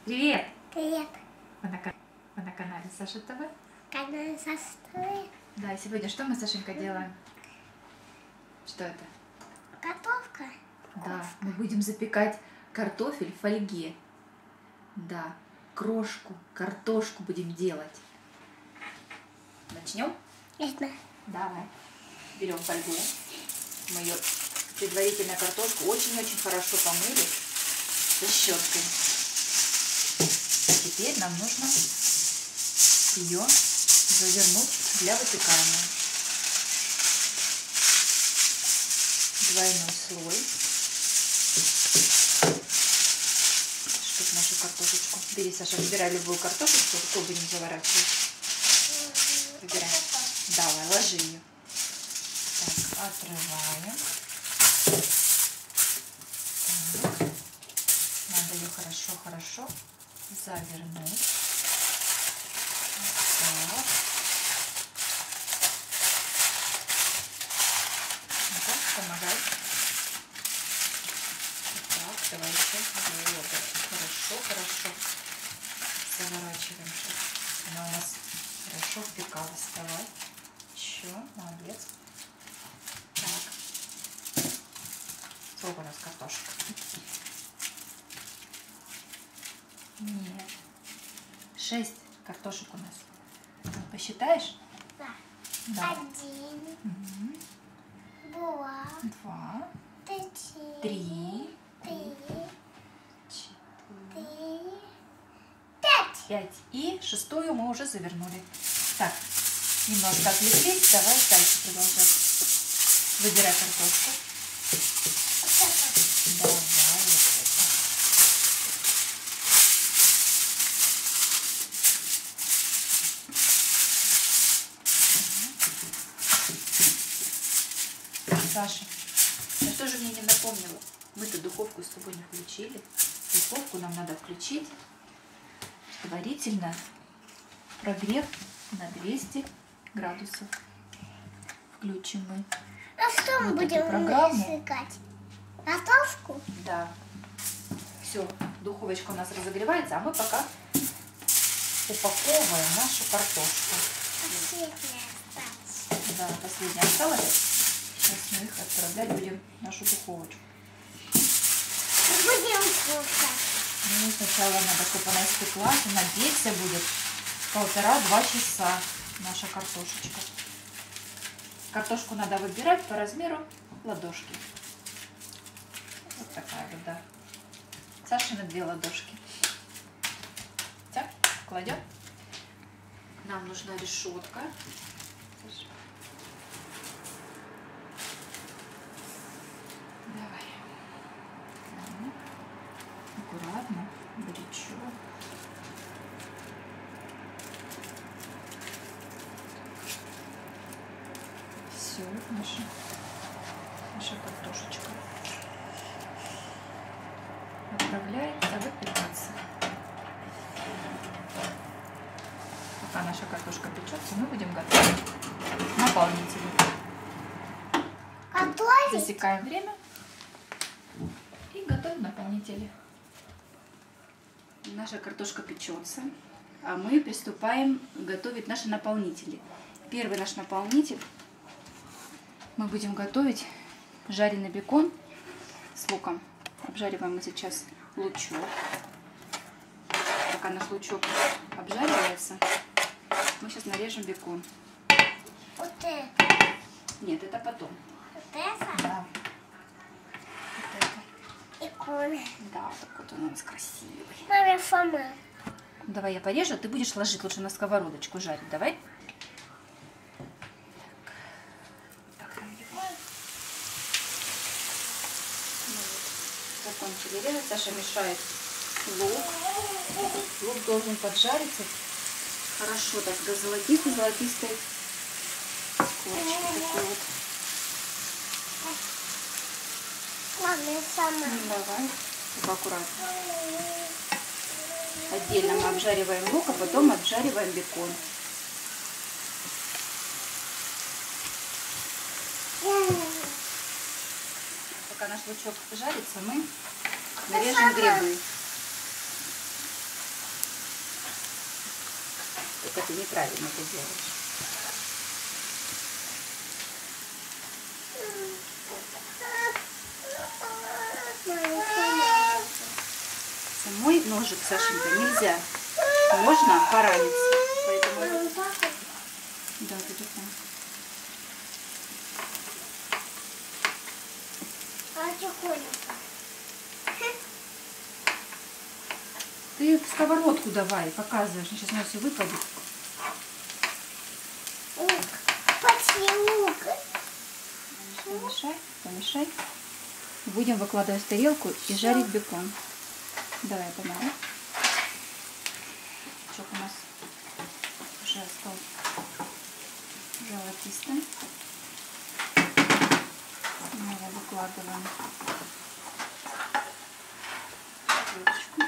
Привет! Привет! Вы на канале Саша ТВ? Канал Саша ТВ. Да, и сегодня что мы с Сашенькой делаем? Что это? Готовка. Да, мы будем запекать картофель в фольге. Да, крошку, картошку будем делать. Начнем? Ясно. Давай. Берем фольгу. Мы ее предварительно картошку очень-очень хорошо помыли со щеткой. А теперь нам нужно ее завернуть для выпекания. Двойной слой, чтобы нашу картошечку. Бери, Саша, выбирай любую картошечку, какую будем заворачивать. Выбирай. Давай, ложи ее. Так, отрываем. Так. Надо ее хорошо-хорошо завернуть. Вот так. Ну-ка, помогай. Вот так, давайте. Вот, хорошо заворачиваем, чтобы она у нас хорошо впекалась. Давай. Еще, молодец. Так. Сколько у нас картошек? Нет. 6 картошек у нас. Посчитаешь? Да. Да. 1, Угу. 2, 2, 3, 3, 4, 5. 5. И шестую мы уже завернули. Так, немножко отвлеклись. Давай дальше продолжать. Выбирай картошку. Давай вот это. Саша, ну что же мне не напомнила? Мы-то духовку с тобой не включили. Духовку нам надо включить предварительно, прогрев на 200 градусов. Включим мы. А что мы Вот эту будем программу. искать? Готовку? Да. Все, духовочка у нас разогревается, а мы пока упаковываем нашу картошку. Последняя осталась. Да, последняя осталась. Сейчас мы их отправлять будем в нашу духовочку. Будем кушать. Ну, сначала надо, чтобы она испеклась, и нагреться будет 1,5-2 часа наша картошечка. Картошку надо выбирать по размеру ладошки. Вот такая вот, да. Сашины 2 ладошки. Так, кладем. Нам нужна решетка. Давай. Аккуратно, горячо. Все, наша картошечка отправляется выпекаться. Пока наша картошка печется, мы будем готовить наполнители. Готовить? Засекаем время и готовим наполнители. Наша картошка печется, а мы приступаем готовить наши наполнители. Первый наш наполнитель мы будем готовить жареный бекон с луком. Обжариваем мы сейчас лучок. Пока наш лучок обжаривается, мы сейчас нарежем бекон. Вот это. Нет, это потом. Вот это. Да. Вот это. Икона. Да, так вот он у нас красивый. Мама, сама. Давай я порежу, а ты будешь ложить лучше на сковородочку жарить. Давай. Так, закончили резать. Саша мешает лук. Лук должен поджариться хорошо, так до золотистой корочки. Такой вот. Мама, сама. Давай, только аккуратно. Отдельно мы обжариваем лук, а потом обжариваем бекон. Пока наш лучок жарится, мы нарежем грибы. Сашенька, ты неправильно это делаешь. Самой ножик, Сашенька, нельзя. Можно пораниться. Поэтому... Да, телефон. Ты в сковородку давай, показываешь. Сейчас у нас все выпадет. Помешай, помешай. Будем выкладывать в тарелку и жарить бекон. Давай, помогай. Чок у нас уже стал золотистым. Мы его выкладываем в тарелочку.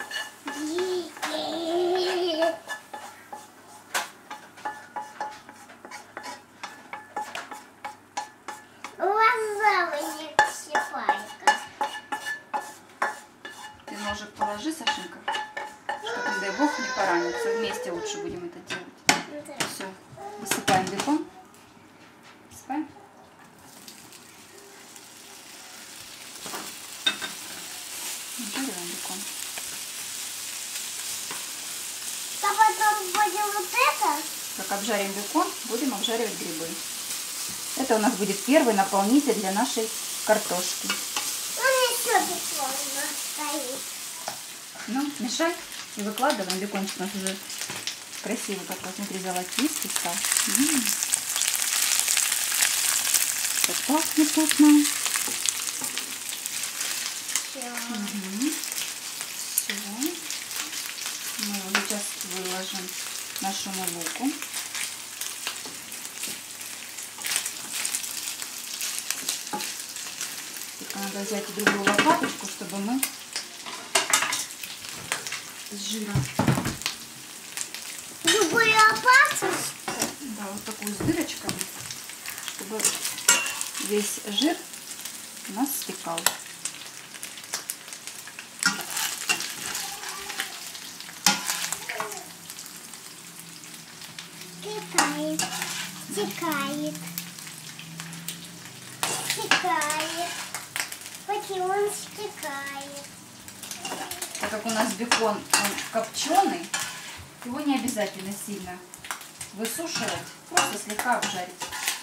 Ты ножик положи, Сашенька, чтобы, не дай бог, не пораниться. Вместе лучше будем это делать. Все, высыпаем бекон. Высыпаем. Обжариваем бекон. А потом будем вот это? Как обжарим бекон, будем обжаривать грибы. Это у нас будет первый наполнитель для нашей картошки. Еще бекон стоит. Ну, мешай и выкладываем. Бекончик у нас уже красивый, как вот смотри, золотистый стал. Как пахнет вкусно. Все. Все. Мы его сейчас выложим нашему луку. Только надо взять другую лопаточку, чтобы мы с жиром. Другую лопату? Да, вот такую с дырочками, чтобы весь жир у нас стекал. Стекает. Стекает. Стекает. Почему он стекает? Так как у нас бекон он копченый, его не обязательно сильно высушивать, просто слегка обжарить.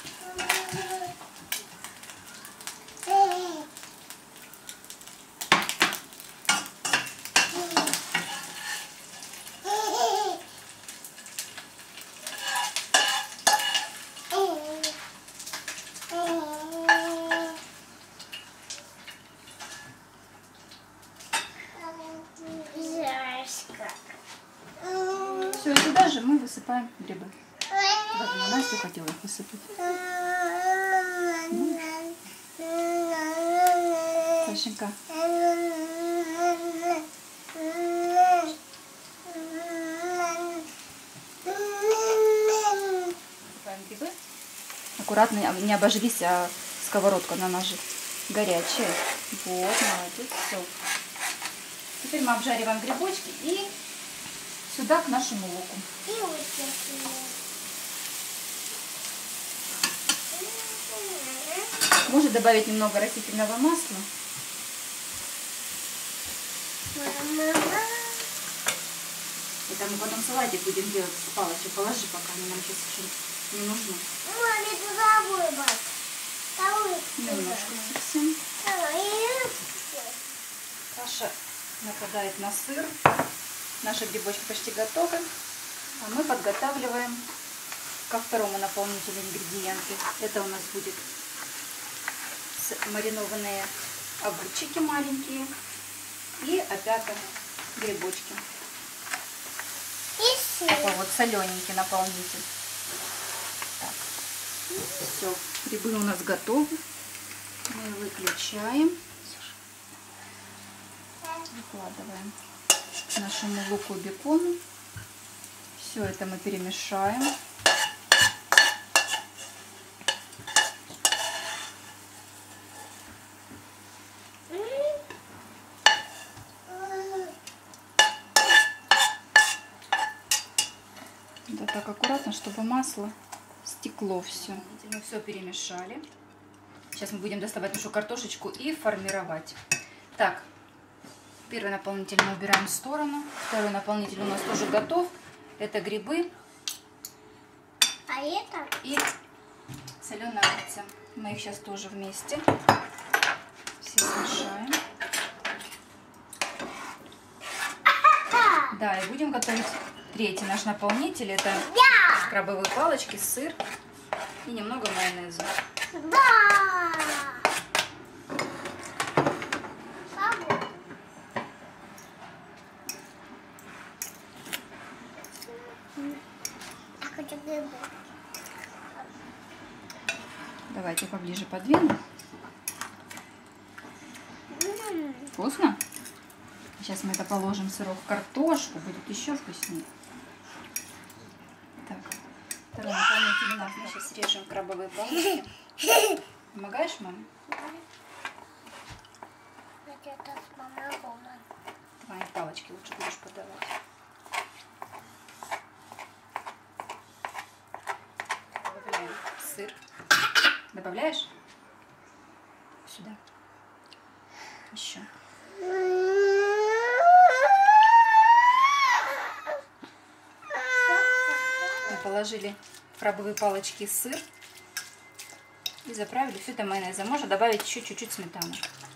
Все, и сюда же мы высыпаем грибы. Ладно, Настя хотела их высыпать. Сашенька. Высыпаем грибы. Аккуратно, не обожгись, а сковородка, она же горячая. Вот, молодец, все. Теперь мы обжариваем грибочки и сюда к нашему луку. И вот это. Можно добавить немного растительного масла. Это мы потом салатик будем делать с палочкой. Положи, пока они нам сейчас еще не нужны. Маме, ты забыла. Немножко совсем. Саша нападает на сыр. Наши грибочки почти готовы. А мы подготавливаем ко второму наполнителю ингредиенты. Это у нас будет маринованные огурчики маленькие и опять грибочки. Такой вот солененький наполнитель. Так. Все, грибы у нас готовы. Мы выключаем. Выкладываем к нашему луку и бекону. Все это мы перемешаем. так аккуратно, чтобы масло стекло все. Мы все перемешали. Сейчас мы будем доставать нашу картошечку и формировать. Так, первый наполнитель мы убираем в сторону. Второй наполнитель у нас тоже готов. Это грибы. А это? И соленая огурцы. Мы их сейчас тоже вместе все смешаем. Да, и будем готовить третий наш наполнитель. Это крабовые палочки, сыр и немного майонеза. Да! Я хочу грибы. Давайте поближе подвину. Вкусно? Сейчас мы это положим сырок в картошку, будет еще вкуснее. Так, второй наполнитель у нас. Мы сейчас режем крабовые палочки. Помогаешь, маме? Твои палочки лучше будешь подавать. Добавляем сыр. Добавляешь? Сюда. Еще. Мы положили крабовые палочки и сыр. И заправили все это майонезом. Можно добавить еще чуть-чуть сметаны.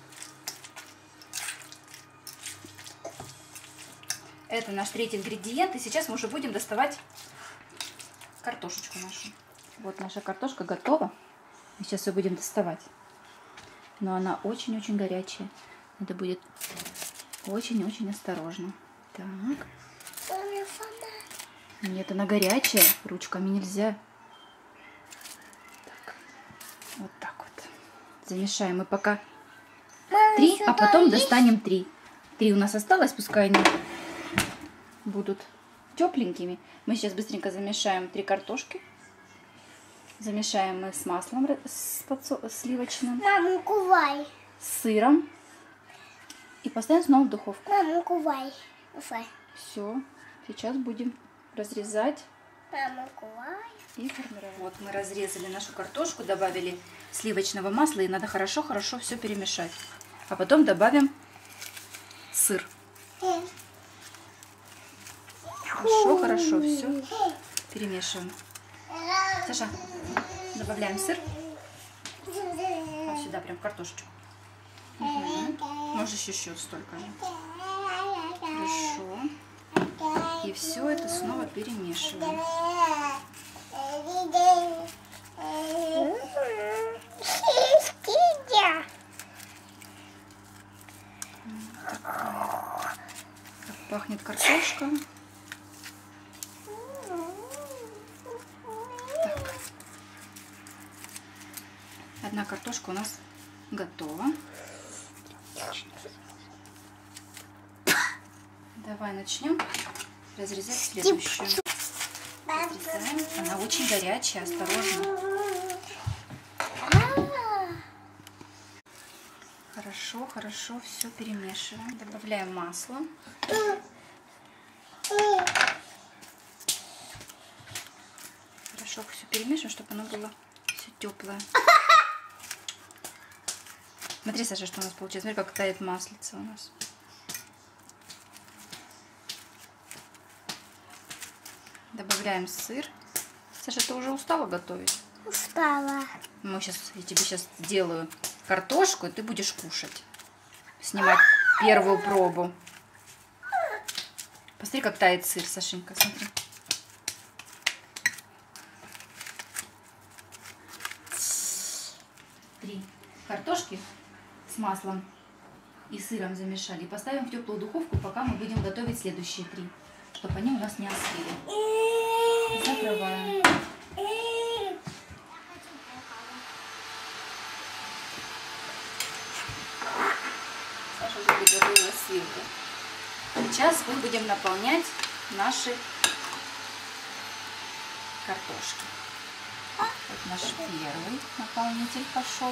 Это наш третий ингредиент. И сейчас мы уже будем доставать картошечку нашу. Вот наша картошка готова. Мы сейчас ее будем доставать. Но она очень-очень горячая. Надо будет очень-очень осторожно. Так. Нет, она горячая. Ручками нельзя. Так. Вот так вот. Замешаем мы пока 3, а потом достанем 3. 3 у нас осталось, пускай они будут тепленькими. Мы сейчас быстренько замешаем 3 картошки. Замешаем мы с маслом сливочным. Мама, кувай. С сыром. И поставим снова в духовку. Мама, кувай. Все. Сейчас будем разрезать. Мама, кувай. И формировать. Вот мы разрезали нашу картошку, добавили сливочного масла. И надо хорошо-хорошо все перемешать. А потом добавим сыр. Хорошо все перемешиваем. Саша, добавляем сыр. Вот сюда прям картошечку. Угу. Можешь еще столько же. Хорошо. И все это снова перемешиваем. Как пахнет картошка. Так. Одна картошка у нас готова. Давай начнем разрезать следующую. Разрезаем. Она очень горячая, осторожно. Хорошо все перемешиваем. Добавляем масло. Хорошо все перемешиваем, чтобы оно было все теплое. Смотри, Саша, что у нас получилось. Смотри, как тает маслица у нас. Добавляем сыр. Саша, ты уже устала готовить? Устала. Я тебе сейчас сделаю картошку, и ты будешь кушать. Снимать первую пробу. Посмотри, как тает сыр, Сашенька, смотри. Три картошки с маслом и сыром замешали. И поставим в теплую духовку, пока мы будем готовить следующие 3, чтобы они у нас не остыли. Закрываем. Саша уже приготовила сливку. Сейчас мы будем наполнять наши картошки. Вот наш первый наполнитель пошел.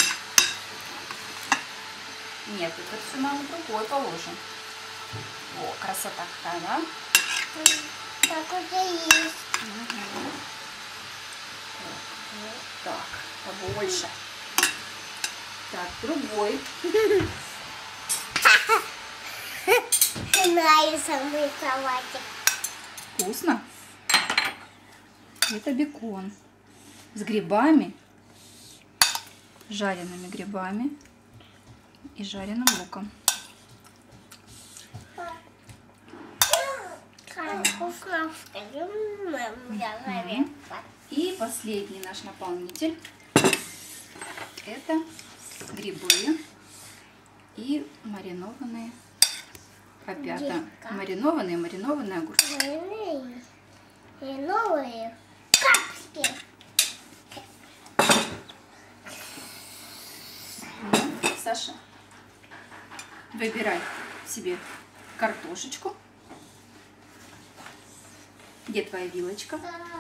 Нет, это все надо другой положим. О, красота какая, да? Так уже есть. Угу. Вот так, побольше. Так, другой. Нарисованный салатик. Вкусно. Это бекон с грибами, жареными грибами и жареным луком. Как вкусно. И последний наш наполнитель — это грибы и маринованные опята. Маринованные огурцы. И новые капки. Саша, выбирай себе картошечку. Где твоя вилочка?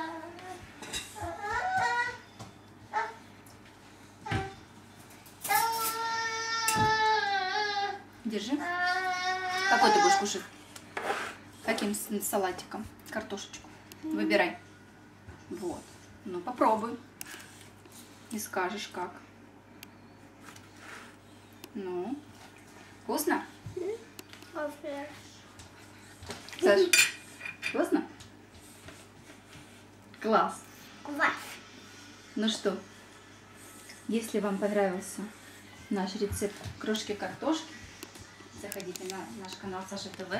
Держи. Какой ты будешь кушать? Каким салатиком? Картошечку. Выбирай. Вот. Ну, попробуй. И скажешь, как. Ну, вкусно? Саш, вкусно? Класс. Квас. Ну что, если вам понравился наш рецепт крошки картошки, заходите на наш канал Саша ТВ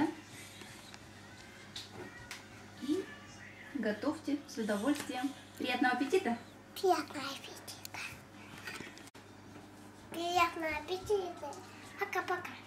и готовьте с удовольствием. Приятного аппетита! Приятного аппетита. Приятного аппетита. Пока-пока.